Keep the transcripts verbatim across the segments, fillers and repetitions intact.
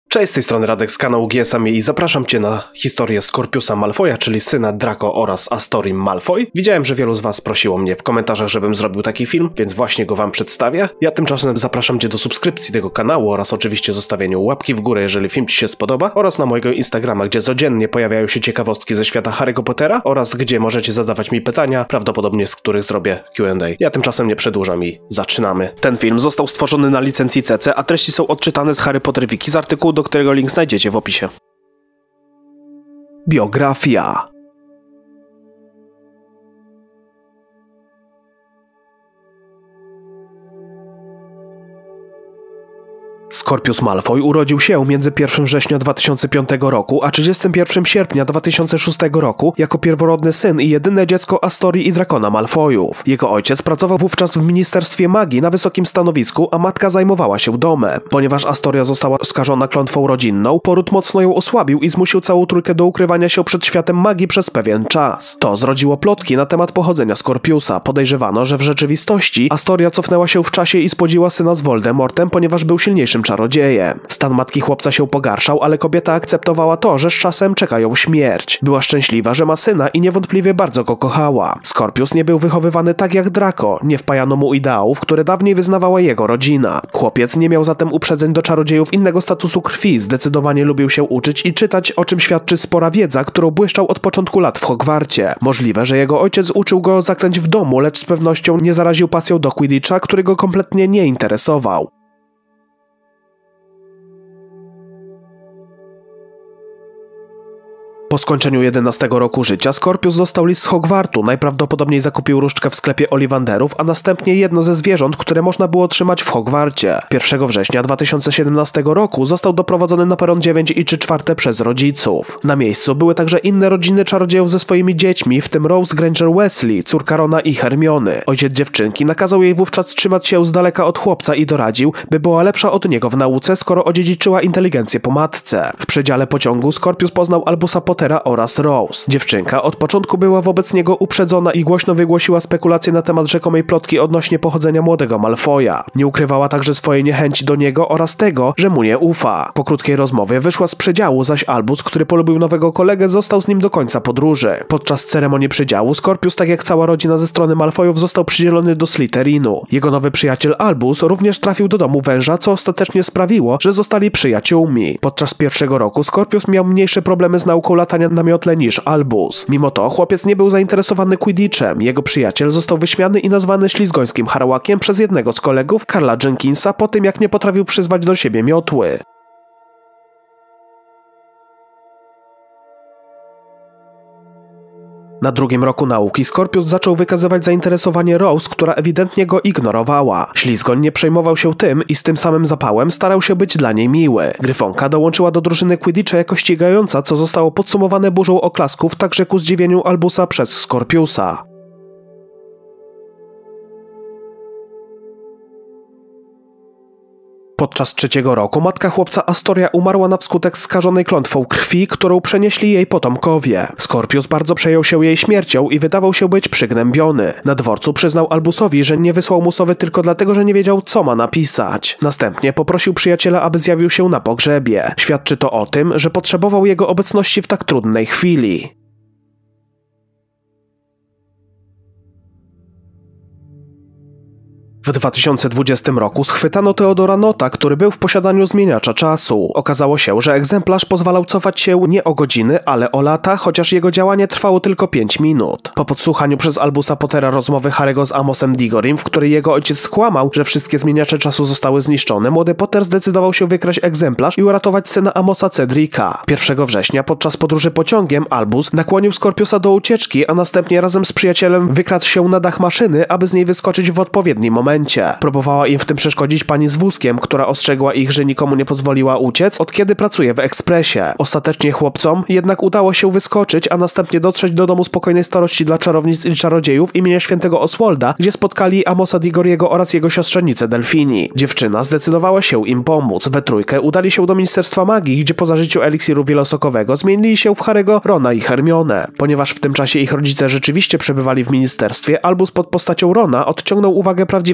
Cześć, z tej strony Radek z kanału G S M i zapraszam Cię na historię Scorpiusa Malfoya, czyli syna Draco oraz Astorii Malfoy. Widziałem, że wielu z Was prosiło mnie w komentarzach, żebym zrobił taki film, więc właśnie go Wam przedstawię. Ja tymczasem zapraszam Cię do subskrypcji tego kanału oraz oczywiście zostawienia łapki w górę, jeżeli film Ci się spodoba, oraz na mojego Instagrama, gdzie codziennie pojawiają się ciekawostki ze świata Harry'ego Pottera oraz gdzie możecie zadawać mi pytania, prawdopodobnie z których zrobię Q and A. Ja tymczasem nie przedłużam i zaczynamy. Ten film został stworzony na licencji C C, a treści są odczytane z Harry Potter Wiki z artykułu, do którego link znajdziecie w opisie. Biografia. Scorpius Malfoy urodził się między pierwszym września dwa tysiące piątego roku a trzydziestego pierwszego sierpnia dwa tysiące szóstego roku jako pierworodny syn i jedyne dziecko Astorii i Dracona Malfoyów. Jego ojciec pracował wówczas w Ministerstwie Magii na wysokim stanowisku, a matka zajmowała się domem. Ponieważ Astoria została oskarżona klątwą rodzinną, poród mocno ją osłabił i zmusił całą trójkę do ukrywania się przed światem magii przez pewien czas. To zrodziło plotki na temat pochodzenia Scorpiusa. Podejrzewano, że w rzeczywistości Astoria cofnęła się w czasie i spłodziła syna z Voldemortem, ponieważ był silniejszym czarodziejem. Stan matki chłopca się pogarszał, ale kobieta akceptowała to, że z czasem czeka ją śmierć. Była szczęśliwa, że ma syna i niewątpliwie bardzo go kochała. Scorpius nie był wychowywany tak jak Draco, nie wpajano mu ideałów, które dawniej wyznawała jego rodzina. Chłopiec nie miał zatem uprzedzeń do czarodziejów innego statusu krwi, zdecydowanie lubił się uczyć i czytać, o czym świadczy spora wiedza, którą błyszczał od początku lat w Hogwarcie. Możliwe, że jego ojciec uczył go zaklęć w domu, lecz z pewnością nie zaraził pasją do Quidditcha, który go kompletnie nie interesował. Po skończeniu jedenastego roku życia Scorpius dostał list z Hogwartu, najprawdopodobniej zakupił różdżkę w sklepie Ollivanderów, a następnie jedno ze zwierząt, które można było trzymać w Hogwarcie. pierwszego września dwa tysiące siedemnastego roku został doprowadzony na peron dziewięć i trzy czwarte przez rodziców. Na miejscu były także inne rodziny czarodziejów ze swoimi dziećmi, w tym Rose Granger Weasley, córka Rona i Hermiony. Ojciec dziewczynki nakazał jej wówczas trzymać się z daleka od chłopca i doradził, by była lepsza od niego w nauce, skoro odziedziczyła inteligencję po matce. W przedziale pociągu Scorpius poznał Albusa Pottera oraz Rose. Dziewczynka od początku była wobec niego uprzedzona i głośno wygłosiła spekulacje na temat rzekomej plotki odnośnie pochodzenia młodego Malfoya. Nie ukrywała także swojej niechęci do niego oraz tego, że mu nie ufa. Po krótkiej rozmowie wyszła z przedziału, zaś Albus, który polubił nowego kolegę, został z nim do końca podróży. Podczas ceremonii przedziału Scorpius, tak jak cała rodzina ze strony Malfoyów, został przydzielony do Slytherinu. Jego nowy przyjaciel Albus również trafił do domu węża, co ostatecznie sprawiło, że zostali przyjaciółmi. Podczas pierwszego roku Scorpius miał mniejsze problemy z nauką latania na miotle niż Albus. Mimo to chłopiec nie był zainteresowany Quidditchem. Jego przyjaciel został wyśmiany i nazwany ślizgońskim harłakiem przez jednego z kolegów, Karla Jenkinsa, po tym jak nie potrafił przyzwać do siebie miotły. Na drugim roku nauki Scorpius zaczął wykazywać zainteresowanie Rose, która ewidentnie go ignorowała. Ślizgoń nie przejmował się tym i z tym samym zapałem starał się być dla niej miły. Gryfonka dołączyła do drużyny Quidditcha jako ścigająca, co zostało podsumowane burzą oklasków, także ku zdziwieniu Albusa przez Scorpiusa. Podczas trzeciego roku matka chłopca Astoria umarła na wskutek skażonej klątwą krwi, którą przenieśli jej potomkowie. Scorpius bardzo przejął się jej śmiercią i wydawał się być przygnębiony. Na dworcu przyznał Albusowi, że nie wysłał mu sowy tylko dlatego, że nie wiedział, co ma napisać. Następnie poprosił przyjaciela, aby zjawił się na pogrzebie. Świadczy to o tym, że potrzebował jego obecności w tak trudnej chwili. W dwa tysiące dwudziestym roku schwytano Theodora Nota, który był w posiadaniu zmieniacza czasu. Okazało się, że egzemplarz pozwalał cofać się nie o godziny, ale o lata, chociaż jego działanie trwało tylko pięć minut. Po podsłuchaniu przez Albusa Pottera rozmowy Harry'ego z Amosem Digorim, w której jego ojciec skłamał, że wszystkie zmieniacze czasu zostały zniszczone, młody Potter zdecydował się wykraść egzemplarz i uratować syna Amosa Cedrika. pierwszego września podczas podróży pociągiem Albus nakłonił Scorpiusa do ucieczki, a następnie razem z przyjacielem wykradł się na dach maszyny, aby z niej wyskoczyć w odpowiednim momencie. Próbowała im w tym przeszkodzić pani z wózkiem, która ostrzegła ich, że nikomu nie pozwoliła uciec, od kiedy pracuje w ekspresie. Ostatecznie chłopcom jednak udało się wyskoczyć, a następnie dotrzeć do domu spokojnej starości dla czarownic i czarodziejów imienia świętego Oswalda, gdzie spotkali Amosa Digoriego oraz jego siostrzenicę Delfini. Dziewczyna zdecydowała się im pomóc. We trójkę udali się do Ministerstwa Magii, gdzie po zażyciu eliksiru wielosokowego zmienili się w Harry'ego, Rona i Hermionę. Ponieważ w tym czasie ich rodzice rzeczywiście przebywali w ministerstwie, Albus pod postacią Rona odciągnął uwagę prawdziwych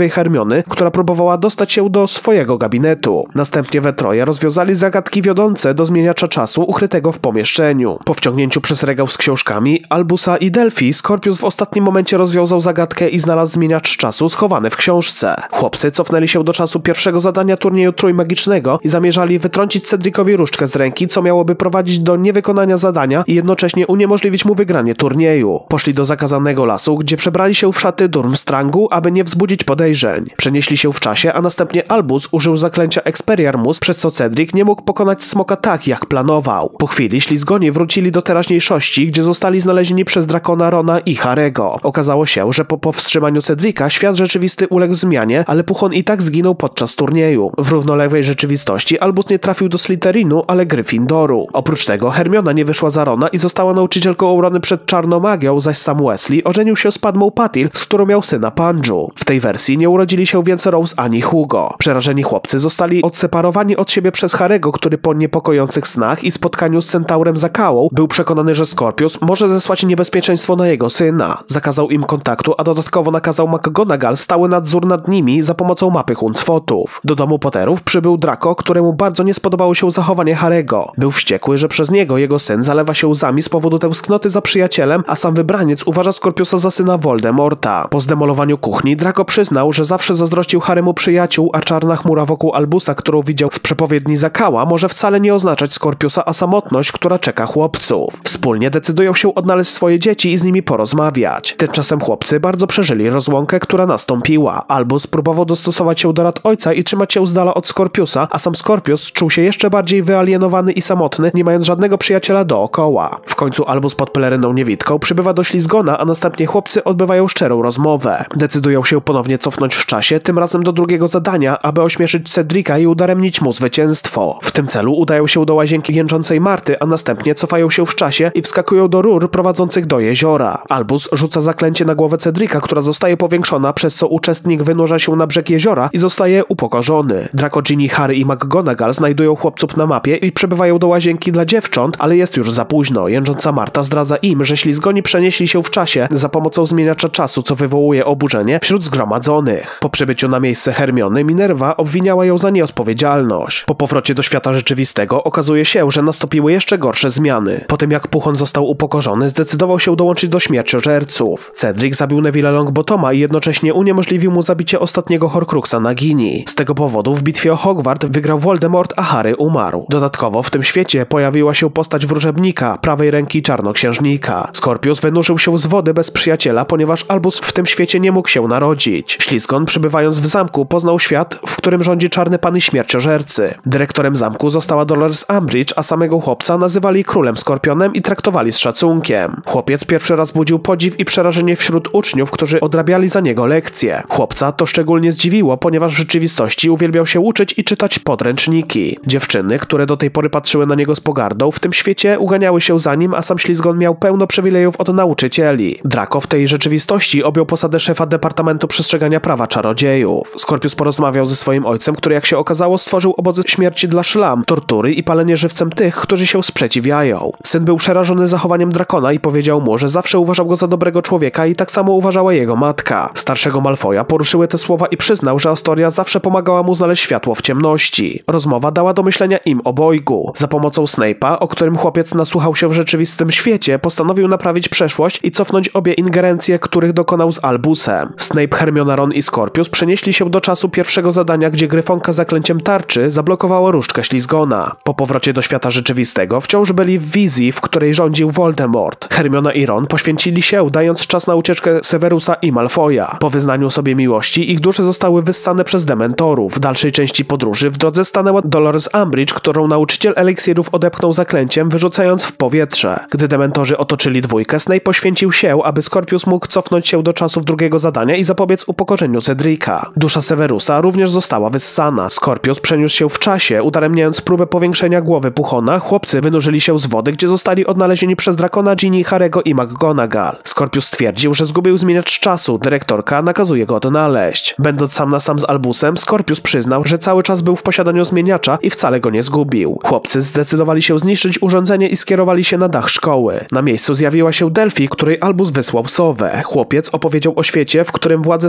złośliwej Hermiony, która próbowała dostać się do swojego gabinetu. Następnie we troje rozwiązali zagadki wiodące do zmieniacza czasu ukrytego w pomieszczeniu. Po wciągnięciu przez regał z książkami Albusa i Delphi, Scorpius w ostatnim momencie rozwiązał zagadkę i znalazł zmieniacz czasu schowany w książce. Chłopcy cofnęli się do czasu pierwszego zadania turnieju trójmagicznego i zamierzali wytrącić Cedricowi różdżkę z ręki, co miałoby prowadzić do niewykonania zadania i jednocześnie uniemożliwić mu wygranie turnieju. Poszli do zakazanego lasu, gdzie przebrali się w szaty Durmstrangu, aby nie wzbudzić podejrzeń. Przenieśli się w czasie, a następnie Albus użył zaklęcia Expelliarmus, przez co Cedric nie mógł pokonać smoka tak, jak planował. Po chwili ślizgonie wrócili do teraźniejszości, gdzie zostali znalezieni przez Drakona, Rona i Harry'ego. Okazało się, że po powstrzymaniu Cedrica świat rzeczywisty uległ zmianie, ale Puchon i tak zginął podczas turnieju. W równoległej rzeczywistości Albus nie trafił do Slytherinu, ale Gryffindoru. Oprócz tego Hermiona nie wyszła za Rona i została nauczycielką obrony przed czarną magią, zaś sam Wesley ożenił się z Padmą Patil, z którą miał syna Pandżu. W tej wersji nie urodzili się więc Rose ani Hugo. Przerażeni chłopcy zostali odseparowani od siebie przez Harry'ego, który po niepokojących snach i spotkaniu z centaurem Zakałą był przekonany, że Scorpius może zesłać niebezpieczeństwo na jego syna. Zakazał im kontaktu, a dodatkowo nakazał McGonagall stały nadzór nad nimi za pomocą mapy Huncwotów. Do domu Potterów przybył Draco, któremu bardzo nie spodobało się zachowanie Harry'ego. Był wściekły, że przez niego jego syn zalewa się łzami z powodu tęsknoty za przyjacielem, a sam wybraniec uważa Scorpiusa za syna Voldemorta. Po zdemolowaniu kuchni Draco przyznał, że zawsze zazdrościł Harrymu przyjaciół, a czarna chmura wokół Albusa, którą widział w przepowiedni Zakała, może wcale nie oznaczać Scorpiusa, a samotność, która czeka chłopców. Wspólnie decydują się odnaleźć swoje dzieci i z nimi porozmawiać. Tymczasem chłopcy bardzo przeżyli rozłąkę, która nastąpiła. Albus próbował dostosować się do rad ojca i trzymać się z dala od Scorpiusa, a sam Scorpius czuł się jeszcze bardziej wyalienowany i samotny, nie mając żadnego przyjaciela dookoła. W końcu Albus pod peleryną niewidką przybywa do Ślizgona, a następnie chłopcy odbywają szczerą rozmowę. Decydują się ponownie cofnąć w czasie, tym razem do drugiego zadania, aby ośmieszyć Cedrica i udaremnić mu zwycięstwo. W tym celu udają się do łazienki jęczącej Marty, a następnie cofają się w czasie i wskakują do rur prowadzących do jeziora. Albus rzuca zaklęcie na głowę Cedrica, która zostaje powiększona, przez co uczestnik wynurza się na brzeg jeziora i zostaje upokorzony. Draco, Ginny, Harry i McGonagall znajdują chłopców na mapie i przybywają do łazienki dla dziewcząt, ale jest już za późno. Jęcząca Marta zdradza im, że ślizgoni przenieśli się w czasie za pomocą zmieniacza czasu, co wywołuje oburzenie wśród zgromadzonych. Po przybyciu na miejsce Hermiony, Minerva obwiniała ją za nieodpowiedzialność. Po powrocie do świata rzeczywistego okazuje się, że nastąpiły jeszcze gorsze zmiany. Po tym jak Puchon został upokorzony, zdecydował się dołączyć do śmierciożerców. Cedric zabił Neville'a Longbottoma i jednocześnie uniemożliwił mu zabicie ostatniego Horcruxa Nagini. Z tego powodu w bitwie o Hogwart wygrał Voldemort, a Harry umarł. Dodatkowo w tym świecie pojawiła się postać wróżebnika, prawej ręki czarnoksiężnika. Scorpius wynurzył się z wody bez przyjaciela, ponieważ Albus w tym świecie nie mógł się narodzić. Ślizgon, przybywając w zamku, poznał świat, w którym rządzi czarny pan i śmierciożercy. Dyrektorem zamku została Dolores Umbridge, a samego chłopca nazywali królem Skorpionem i traktowali z szacunkiem. Chłopiec pierwszy raz budził podziw i przerażenie wśród uczniów, którzy odrabiali za niego lekcje. Chłopca to szczególnie zdziwiło, ponieważ w rzeczywistości uwielbiał się uczyć i czytać podręczniki. Dziewczyny, które do tej pory patrzyły na niego z pogardą, w tym świecie uganiały się za nim, a sam Ślizgon miał pełno przywilejów od nauczycieli. Draco w tej rzeczywistości objął posadę szefa Departamentu Przestrzegania Prawa Czarodziejów. Scorpius porozmawiał ze swoim ojcem, który jak się okazało stworzył obozy śmierci dla szlam, tortury i palenie żywcem tych, którzy się sprzeciwiają. Syn był przerażony zachowaniem Drakona i powiedział mu, że zawsze uważał go za dobrego człowieka i tak samo uważała jego matka. Starszego Malfoya poruszyły te słowa i przyznał, że Astoria zawsze pomagała mu znaleźć światło w ciemności. Rozmowa dała do myślenia im obojgu. Za pomocą Snape'a, o którym chłopiec nasłuchał się w rzeczywistym świecie, postanowił naprawić przeszłość i cofnąć obie ingerencje, których dokonał z Albusem. Snape, Hermiona, Ron i Scorpius przenieśli się do czasu pierwszego zadania, gdzie Gryfonka zaklęciem tarczy zablokowała różdżkę Ślizgona. Po powrocie do świata rzeczywistego wciąż byli w wizji, w której rządził Voldemort. Hermiona i Ron poświęcili się, dając czas na ucieczkę Severusa i Malfoya. Po wyznaniu sobie miłości ich dusze zostały wyssane przez dementorów. W dalszej części podróży w drodze stanęła Dolores Umbridge, którą nauczyciel eliksirów odepchnął zaklęciem, wyrzucając w powietrze. Gdy dementorzy otoczyli dwójkę, Snape poświęcił się, aby Scorpius mógł cofnąć się do czasów drugiego zadania i zapobiec upokorzeniu Cedrica. Dusza Severusa również została wyssana. Scorpius przeniósł się w czasie, udaremniając próbę powiększenia głowy Puchona. Chłopcy wynurzyli się z wody, gdzie zostali odnalezieni przez Drakona, Ginny, Harry'ego i McGonagall. Scorpius stwierdził, że zgubił zmieniacz czasu. Dyrektorka nakazuje go odnaleźć. Będąc sam na sam z Albusem, Scorpius przyznał, że cały czas był w posiadaniu zmieniacza i wcale go nie zgubił. Chłopcy zdecydowali się zniszczyć urządzenie i skierowali się na dach szkoły. Na miejscu zjawiła się Delphi, której Albus wysłał sowę. Chłopiec opowiedział o świecie, w którym władzę sprawuje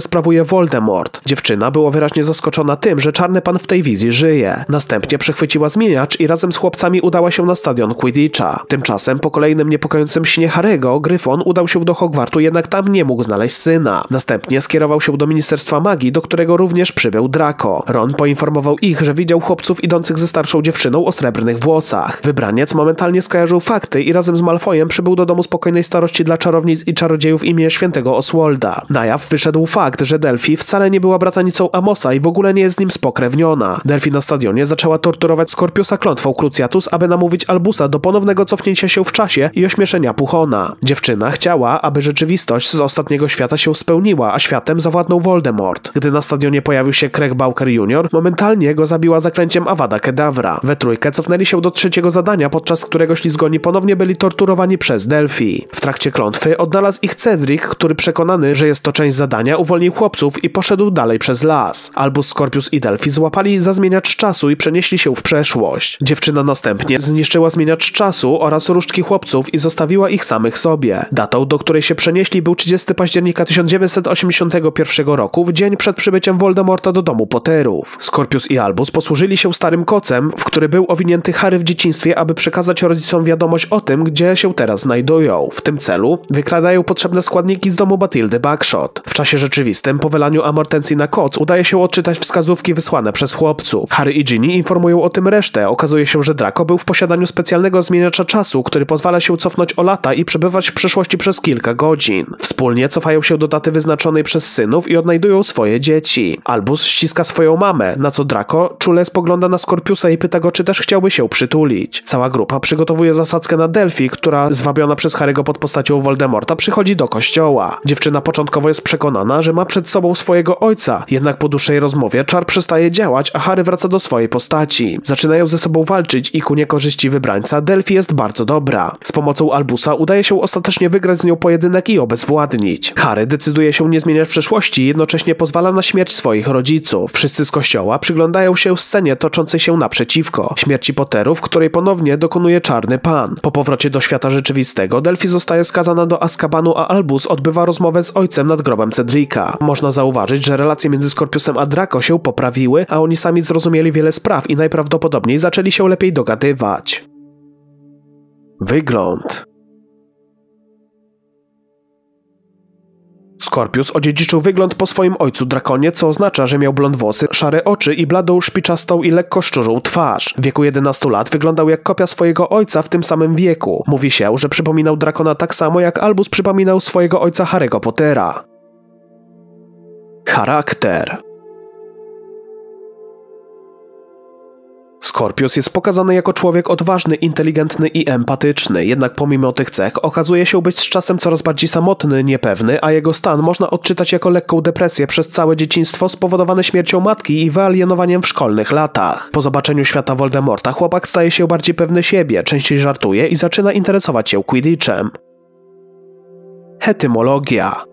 wizję Voldemort. Dziewczyna była wyraźnie zaskoczona tym, że Czarny Pan w tej wizji żyje. Następnie przechwyciła zmieniacz i razem z chłopcami udała się na stadion Quidditcha. Tymczasem po kolejnym niepokojącym śnie Harry'ego, Gryfon udał się do Hogwartu, jednak tam nie mógł znaleźć syna. Następnie skierował się do Ministerstwa Magii, do którego również przybył Draco. Ron poinformował ich, że widział chłopców idących ze starszą dziewczyną o srebrnych włosach. Wybraniec momentalnie skojarzył fakty i razem z Malfoyem przybył do domu spokojnej starości dla czarownic i czarodziejów imienia świętego Oswalda. Na jaw wyszedł fakt, że Delphi wcale nie była bratanicą Amosa i w ogóle nie jest z nim spokrewniona. Delphi na stadionie zaczęła torturować Scorpiusa klątwą Cruciatus, aby namówić Albusa do ponownego cofnięcia się w czasie i ośmieszenia Puchona. Dziewczyna chciała, aby rzeczywistość z ostatniego świata się spełniła, a światem zawładnął Voldemort. Gdy na stadionie pojawił się Craig Bowker junior, momentalnie go zabiła zaklęciem Avada Kedavra. We trójkę cofnęli się do trzeciego zadania, podczas którego ślizgoni ponownie byli torturowani przez Delphi. W trakcie klątwy odnalazł ich Cedric, który przekonany, że jest to część zadania, uwolnił chłopców i poszedł dalej przez las. Albus, Scorpius i Delphi złapali za zmieniacz czasu i przenieśli się w przeszłość. Dziewczyna następnie zniszczyła zmieniacz czasu oraz różdżki chłopców i zostawiła ich samych sobie. Datą, do której się przenieśli, był trzydziestego października tysiąc dziewięćset osiemdziesiątego pierwszego roku, w dzień przed przybyciem Voldemorta do domu Potterów. Scorpius i Albus posłużyli się starym kocem, w który był owinięty Harry w dzieciństwie, aby przekazać rodzicom wiadomość o tym, gdzie się teraz znajdują. W tym celu wykradają potrzebne składniki z domu Bathildy Bagshot. W czasie rzeczywistym, po wylaniu amortencji na koc, udaje się odczytać wskazówki wysłane przez chłopców. Harry i Ginny informują o tym resztę. Okazuje się, że Draco był w posiadaniu specjalnego zmieniacza czasu, który pozwala się cofnąć o lata i przebywać w przeszłości przez kilka godzin. Wspólnie cofają się do daty wyznaczonej przez synów i odnajdują swoje dzieci. Albus ściska swoją mamę, na co Draco czule spogląda na Scorpiusa i pyta go, czy też chciałby się przytulić. Cała grupa przygotowuje zasadzkę na Delphi, która, zwabiona przez Harry'ego pod postacią Voldemorta, przychodzi do kościoła. Dziewczyna początkowo jest przekonana, że ma przed sobą swojego ojca, jednak po dłuższej rozmowie czar przestaje działać, a Harry wraca do swojej postaci. Zaczynają ze sobą walczyć i ku niekorzyści wybrańca Delphi jest bardzo dobra. Z pomocą Albusa udaje się ostatecznie wygrać z nią pojedynek i obezwładnić. Harry decyduje się nie zmieniać przeszłości i jednocześnie pozwala na śmierć swoich rodziców. Wszyscy z kościoła przyglądają się scenie toczącej się naprzeciwko śmierci Potterów, której ponownie dokonuje Czarny Pan. Po powrocie do świata rzeczywistego Delphi zostaje skazana do Azkabanu, a Albus odbywa rozmowę z ojcem nad grobem Cedrika. Można zauważyć, że relacje między Scorpiusem a Draco się poprawiły, a oni sami zrozumieli wiele spraw i najprawdopodobniej zaczęli się lepiej dogadywać. Wygląd. Scorpius odziedziczył wygląd po swoim ojcu Drakonie, co oznacza, że miał blond włosy, szare oczy i bladą, szpiczastą i lekko szczurzą twarz. W wieku jedenastu lat wyglądał jak kopia swojego ojca w tym samym wieku. Mówi się, że przypominał Drakona tak samo jak Albus przypominał swojego ojca Harry'ego Pottera. Charakter. Scorpius jest pokazany jako człowiek odważny, inteligentny i empatyczny, jednak pomimo tych cech okazuje się być z czasem coraz bardziej samotny, niepewny, a jego stan można odczytać jako lekką depresję przez całe dzieciństwo spowodowane śmiercią matki i wyalienowaniem w szkolnych latach. Po zobaczeniu świata Voldemorta chłopak staje się bardziej pewny siebie, częściej żartuje i zaczyna interesować się Quidditchem. Etymologia.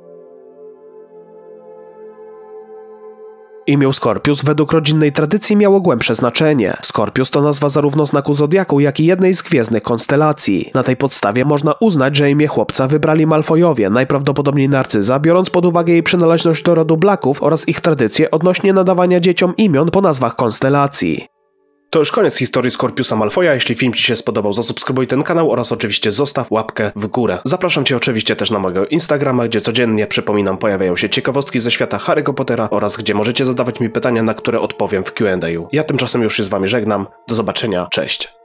Imię Scorpius według rodzinnej tradycji miało głębsze znaczenie. Scorpius to nazwa zarówno znaku zodiaku, jak i jednej z gwiezdnych konstelacji. Na tej podstawie można uznać, że imię chłopca wybrali Malfoyowie, najprawdopodobniej Narcyza, biorąc pod uwagę jej przynależność do rodu Blacków oraz ich tradycje odnośnie nadawania dzieciom imion po nazwach konstelacji. To już koniec historii Scorpiusa Malfoya. Jeśli film Ci się spodobał, zasubskrybuj ten kanał oraz oczywiście zostaw łapkę w górę. Zapraszam Cię oczywiście też na mojego Instagrama, gdzie codziennie, przypominam, pojawiają się ciekawostki ze świata Harry'ego Pottera oraz gdzie możecie zadawać mi pytania, na które odpowiem w Q and A. Ja tymczasem już się z Wami żegnam. Do zobaczenia. Cześć.